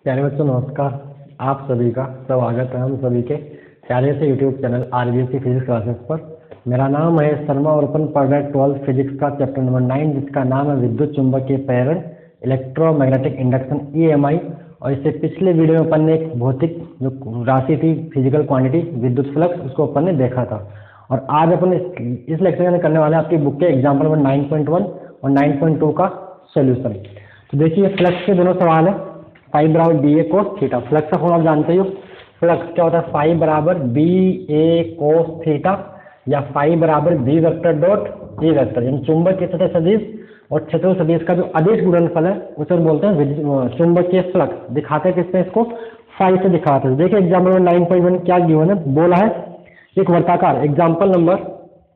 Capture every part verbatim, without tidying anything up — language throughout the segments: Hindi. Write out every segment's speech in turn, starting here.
प्यारे बच्चों नमस्कार। आप सभी का स्वागत है हम सभी के प्यारे से YouTube channel RBSC physics classes पर। मेरा नाम महेश शर्मा और अपन पढ़ रहे हैं ट्वेल्थ फिजिक्स का चैप्टर नंबर नाइन, जिसका नाम है विद्युत चुंबकीय प्रेरण electromagnetic induction E M I. और इससे पिछले वीडियो में अपन ने एक भौतिक जो राशि थी, फिजिकल क्वांटिटी विद्युत फ्लक्स, उसको अपन ने देखा था। और आज अपन इस, इस लेक्चर में करने वाले हैं आपकी बुक के example number nine point one और नाइन पॉइंट टू का सोल्यूशन। तो देखिए फ्लक्स के दोनों सवाल है। फाइव बराबर B A cos theta, flux का फॉर्मूला आप जानते हो। फ्लक्स क्या होता है? फाइव बराबर बी ए कोस थीटा या फाइव बराबर B vector dot A vector, यानी चुंबकीय सतह सदिश और क्षेत्र सदिश का जो अदिश गुणनफल है उसे बोलते हैं चुंबकीय फ्लक्स। दिखाते हैं किससे? इसको फाइव से दिखाते हैं। देखिए example number nine point one क्या गिवन है, बोला है एक वर्ताकार। Example number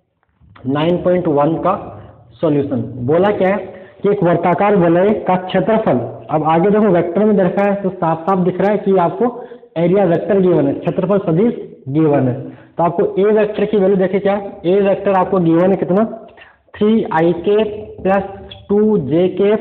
nine point one का सॉल्यूशन बोला क्या है कि एक वर्ताकार वलय का क्षेत्रफल, अब आगे देखो वेक्टर में देखा है तो साफ साफ दिख रहा है कि आपको एरिया वेक्टर गिवन है, क्षेत्रफल सदिश गिवन है। तो आपको ए वेक्टर की वैल्यू देखे क्या, ए वेक्टर आपको गिवन है कितना, थ्री आई के प्लस टू जे के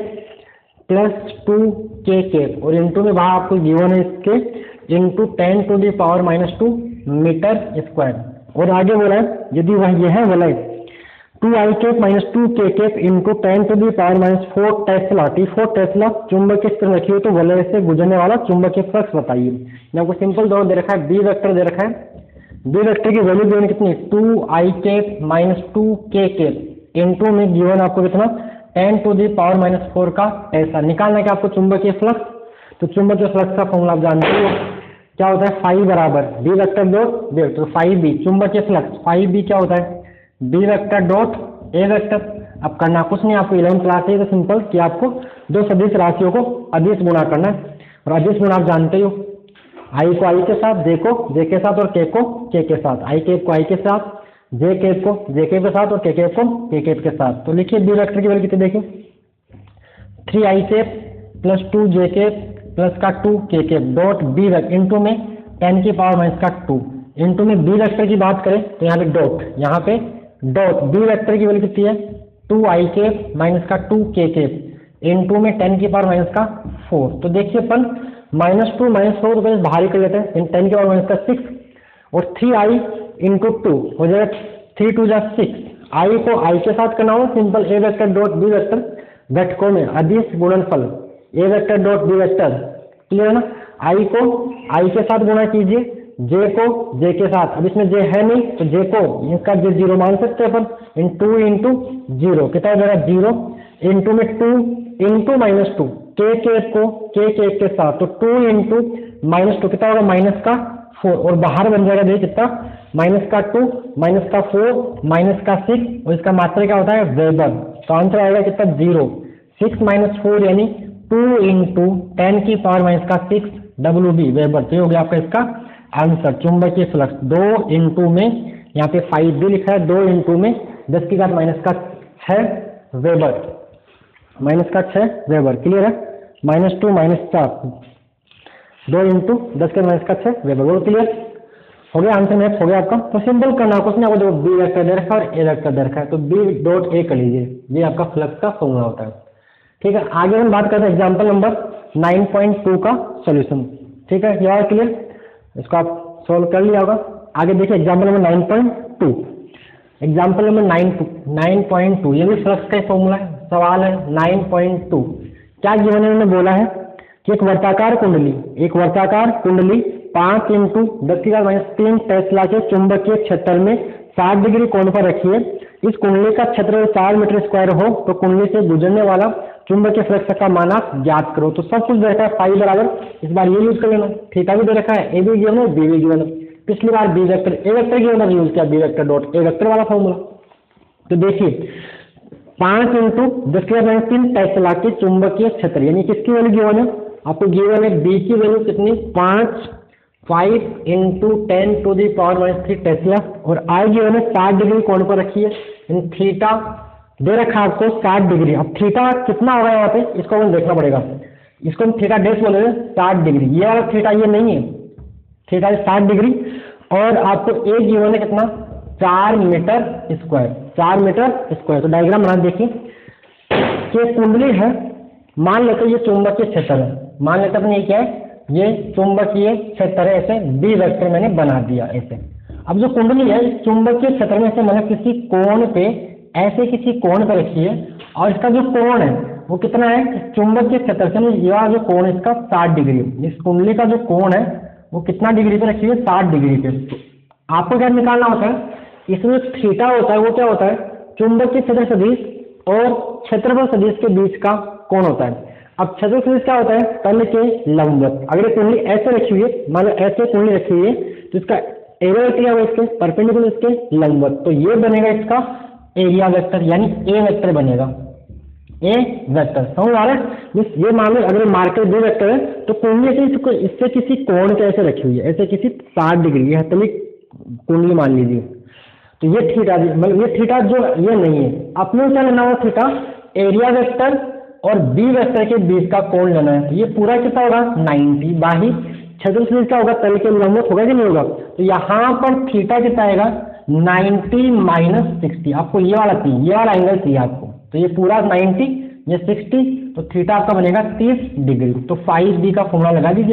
प्लस टू के के, और इंटू में वहां आपको गिवन है इसके into ten to the power minus two metre square. और आगे बोला है यदि वह यह वलय two i cap minus two k cap into ten to the power minus four tesla T four tesla चुंबकीय क्षेत्र रखी हो तो वलय से गुजरने वाला चुंबकीय फ्लक्स बताइए। मैं आपको सिंपल दोनों दे रखा है, बी वेक्टर दे रखा है। बी वेक्टर की वैल्यू गिवन कितनी, two i cap minus two k cap into में गिवन आपको कितना, ten to the power minus four का टेस्ला। निकालना क्या आपको चुंबकीय फ्लक्स, तो चुंबकीय फ्लक्स का फॉर्मूला आप जानते हो क्या होता है, फाइव बराबर बी वेक्टर डॉट बी, तो फाइव बी चुंबकीय फ्लक्स फाइव बी क्या होता है, B vector dot A vector. अब करना कुछ नहीं, आपको इलेवन क्लास है तो सिंपल कि आपको दो सदिश राशियों को अदिश गुणा करना है। और अदिश गुणा आप जानते हो, आई को आई के साथ, जे को जे के साथ और के को के के साथ। आई केप को आई के साथ, जे केप को जे केप के साथ और के केप को के केप के साथ। तो लिखिए बी वेक्टर की वैल्यू कितनी, देखिए three i cap plus two j cap plus का two k cap dot B vector into में टेन की पावर माइनस का टू इंटू में बी वेक्टर की बात करें तो यहाँ पे डॉट, यहाँ पे डॉट बी वेक्टर की वैल्यू कितनी है, टू आई केप माइनस का टू के केप इंटू में टेन की पावर माइनस का फोर। तो देखिए अपन माइनस टू माइनस फोर तो पहले बाहर ही कर लेते हैं, टेन की पावर माइनस का सिक्स और थ्री आई इंटू टू हो जाएगा थ्री टू जा सिक्स। आई को आई के साथ करना हो simple, A vector dot B vector घटकों में अदिश गुणनफल A vector dot B vector, clear है ना। आई को आई के साथ गुणा कीजिए, जे को जे के साथ, अब इसमें जे है नहीं तो जे को इसका जे जीरो मान सकते हैं अपन, इन टू इंटू जीरो कितना हो जाएगा, जीरो इंटू में टू इंटू माइनस टू के के को के के के साथ, तो टू इंटू माइनस टू कितना होगा, माइनस का फोर, और बाहर बन जाएगा देखिए कितना, माइनस का टू माइनस का फोर माइनस का सिक्स, और इसका मात्रा क्या होता है, वेबर। तो आंसर आएगा कितना, जीरो। सिक्स माइनस फोर यानी टू इंटू टेन की पावर माइनस का सिक्स डब्ल्यू बी वेबर। तो हो गया आपका इसका आंसर चुंबकीय फ्लक्स। दो इंटू में यहाँ पे फाइव भी लिखा है, दो इंटू में दस की घात माइनस का छः वेबर, माइनस का छः वेबर, क्लियर है। माइनस टू माइनस चार, दो इंटू दस के माइनस का छः वेबर, वो क्लियर हो गया। आंसर मैच हो गया आपका। तो सिंपल करना कुछ नहीं, आपको बी वेक्टर दे रखा है और ए वेक्टर दे रखा है, तो बी डॉट ए कर लीजिए, ये आपका फ्लक्स का फॉर्मूला होता है। ठीक है, आगे हम बात करते हैं example number nine point two का सोल्यूशन। ठीक है, ये क्लियर, इसको आप सोल्व कर लिया होगा। आगे देखिए example number nine point two, example number nine two nine point two ये भी फ्लक्स का ही फॉर्मूला है। सवाल है नाइन पॉइंट टू, क्या गिवन है, उन्होंने बोला है कि एक वर्ताकार कुंडली एक वर्ताकार कुंडली पांच इंटू दस की घात माइनस तीन टेस्ला के चुंबकीय क्षेत्र में साठ डिग्री कोण पर रखिए। इस कुंडली का क्षेत्र चार मीटर स्क्वायर हो तो कुंडली से गुजरने वाला चुंबकीय फ्लक्स का मान आप ज्ञात करो। तो सब कुछ दे रखा है, फाइव बराबर, इस बार ये यूज कर लेना, थीटा भी दे रखा है, ए भी गिवन है, बी भी गिवन है। पिछली बार B vector A vector given use किया, B vector dot A vector वाला फॉर्मूला। तो देखिए पांच इंटू दस की घात तीन टेस्ला के चुंबकीय क्षेत्र, यानी किसकी वैल्यू गिवन है, आपको गिवन है बी की वैल्यू कितनी, पांच five into ten to the power minus three tesla, और आई गिवन है साठ डिग्री कोण पर रखी है, इन थीटा दे रखा आपको साठ डिग्री। अब थीटा कितना होगा यहाँ पे, इसको हमें देखना पड़ेगा, इसको हम थीटा डेश बोले साठ डिग्री, ये वाला थीटा ये नहीं है, थीटा साठ डिग्री। और आपको ए गिवन है कितना, चार मीटर स्क्वायर, चार मीटर स्क्वायर। तो डायग्राम बना देखिए कि कुंडली है, मान लेते ये चुंबकीय क्षेत्र है, मान लेते अपने ये क्या है ये चुंबकीय क्षेत्र है, ऐसे बी वेक्टर मैंने बना दिया ऐसे। अब जो कुंडली है इस चुंबकीय क्षेत्र में से मैंने किसी कोण पे, ऐसे किसी कोण पे रखी है, और इसका जो कोण है वो कितना है, चुंबकीय क्षेत्र से यह जो कोण है इसका साठ डिग्री, इस कुंडली का जो कोण है वो कितना डिग्री पे रखी है, साठ डिग्री पे। तो आपको क्या निकालना होता है, इसमें थीटा होता है वो क्या होता है, चुंबकीय क्षेत्र सदिश और क्षेत्रफल सदिश के बीच का कोण होता है। अब क्षेत्रफल सदिश क्या होता है, तल के लंबवत। अगर ये कुंडली ऐसे रखी हुई है, मान लो ऐसे कुंडली रखी हुई है, तो इसका एरिया क्या होगा, इसके परपेंडिकुलर इसके लंबवत, तो ये बनेगा इसका एरिया वेक्टर, यानी ए वेक्टर बनेगा, ए वेक्टर। समझ आ रहा है। ये मान लो अगर मार्कर दो वेक्टर है तो कुंडली से इससे किसी कोण के ऐसे रखी हुई है, ऐसे किसी साठ डिग्री है, तो कुंडली मान लीजिए, तो ये थीटा, मतलब ये थीटा जो ये नहीं है, अपने क्या लेना होगा थीटा, एरिया वेक्टर और बी वेक्टर के बीच का कोण लेना है। ये पूरा कितना होगा, नाइन्टी। बाही क्षेत्रफल क्या होगा, तल के लंबवत होगा कि नहीं होगा, तो यहाँ पर थीटा कितना आएगा, नाइन्टी माइनस सिक्सटी। आपको ये वाला चाहिए, ये वाला एंगल चाहिए आपको, तो ये पूरा नाइन्टी, ये सिक्सटी, तो थीटा आपका बनेगा तीस डिग्री। तो फाइव बी का फॉर्मूला लगा दीजिए,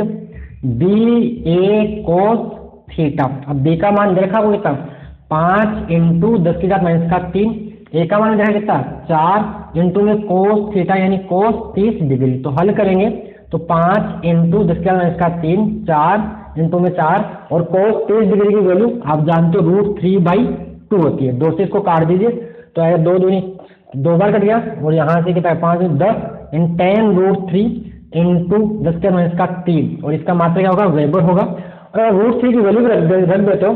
बी ए कोस थीटा। अब बी का मान देखा वो कितना, पाँच इंटू दस की घात माइनस का तीन, ए का मान देखा कितना, चार इंटू में कोस थीटा यानी कोस तीस डिग्री। तो हल करेंगे तो पाँच इंटू दस की घात माइनस का तीन, चार इंटू में चार, और कोस तीस डिग्री की वैल्यू आप जानते हो रूट थ्री बाई टू होती है। दो से इसको काट दीजिए तो आएगा दो दूनी, दो बार कट गया, और यहाँ से कितना है पाँच दस इन टेन रूट थ्री इंटू दस के माइनस का तीन, और इसका मात्रा क्या होगा, वेबर होगा। और अगर रूट थ्री की वैल्यू रख देते हो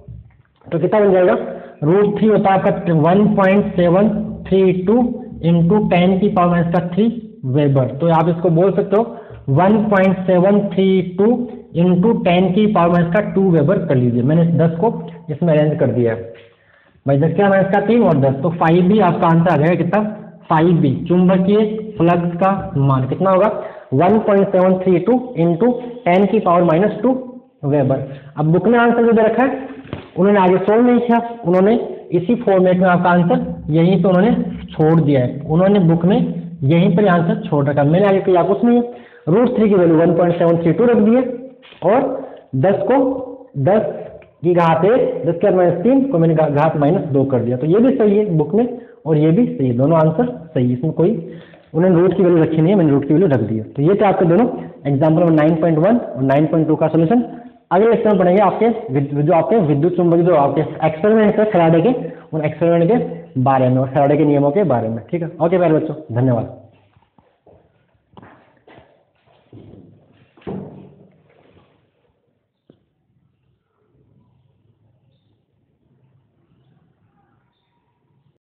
तो कितना बन जाएगा, रूट थ्री होता है आपका one point seven three two into ten की पावर माइनस का थ्री वेबर। तो आप इसको बोल सकते हो one point seven three two into ten की पावर माइनस का टू वेबर कर लीजिए। मैंने इस दस को इसमें अरेंज कर दिया है भाई, दस क्या माइनस का तीन और दस, तो फाइव बी आपका आंसर आ जाएगा कितना, फाइव बी। चुंबकीय फ्लक्स का मान कितना होगा, one point seven three two into ten की पावर माइनस टू वेबर। अब बुक में आंसर जो दे रखा है उन्होंने आगे सोल्व नहीं किया, उन्होंने इसी फॉर्मेट में आपका आंसर यहीं पे उन्होंने छोड़ दिया है, उन्होंने बुक में यहीं पर आंसर छोड़ रखा। मैंने आगे किया कुछ नहीं है, रूट थ्री की value one point seven three two रख दिए, और दस को दस की घात एक, दस के माइनस तीन को मैंने घात माइनस दो कर दिया। तो ये भी सही है बुक में और ये भी सही है, दोनों आंसर सही है, इसमें कोई उन्होंने रूट की वैल्यू रखी नहीं है, मैंने रूट की वैल्यू रख दी है। तो ये थे आपके दोनों example number nine point one और नाइन पॉइंट टू का सोल्यूशन। अगले लेक्चर में पढ़ेंगे आपके जो आपके विद्युत चुंबकीय जो आपके एक्सपेरिमेंट है फैराडे के, उन एक्सपेरिमेंट के बारे में और फैराडे के नियमों के बारे में। ठीक है, ओके प्यारे बच्चों, धन्यवाद।